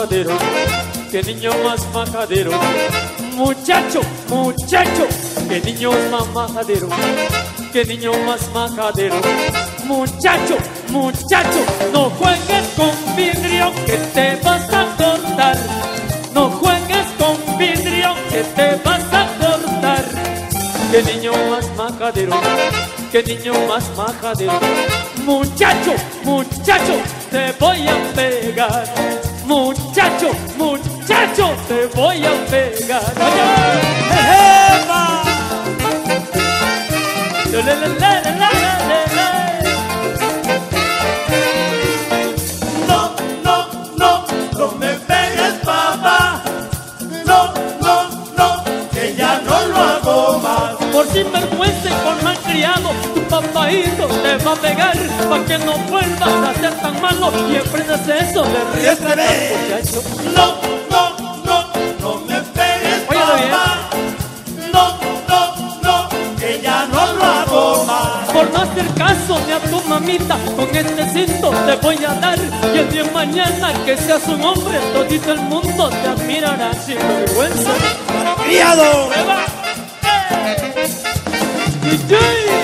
majadero, qué niño más majadero. Muchacho, muchacho, qué niño más majadero, qué niño más majadero. Muchacho, muchacho, no juegues con vidrio que te vas a cortar. No juegues con vidrio que te vas a cortar. Qué niño más majadero, qué niño más majadero. Muchacho, muchacho, te voy a pegar. Muchacho, muchacho, te voy a pegar. ¡Eva! No, no, no, no me pegues, papá. No, no, no, que ya no lo hago más. Por sinvergüenza y por malcriado, tu papaíto te va a pegar, pa' que no vuelvas a ser tan malo y emprendas eso de respetar, muchacho. No, no, no, no me pegues, papá. No, no, no, que ya no lo hago más. Por no hacer caso ni a tu mamita, con este cinto te voy a dar. Y el día de mañana que seas un hombre, todito el mundo te admirará sin vergüenza. ¡Criado! ¡Eva! DJ